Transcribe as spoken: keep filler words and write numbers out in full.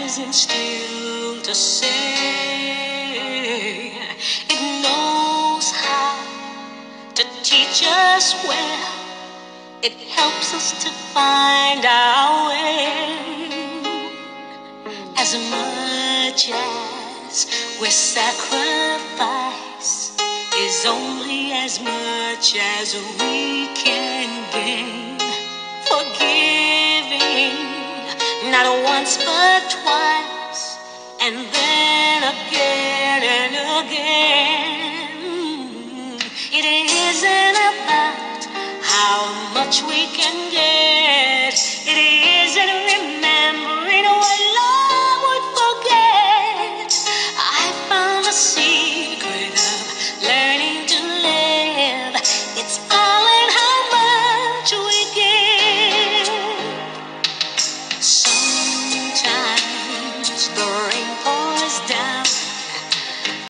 isn't still to say. It knows how to teach us well. It helps us to find our way. As much as we sacrifice is only as much as we can gain. Forgiving, not once but twice, and then again and again. It isn't about how much we can get. It isn't remembering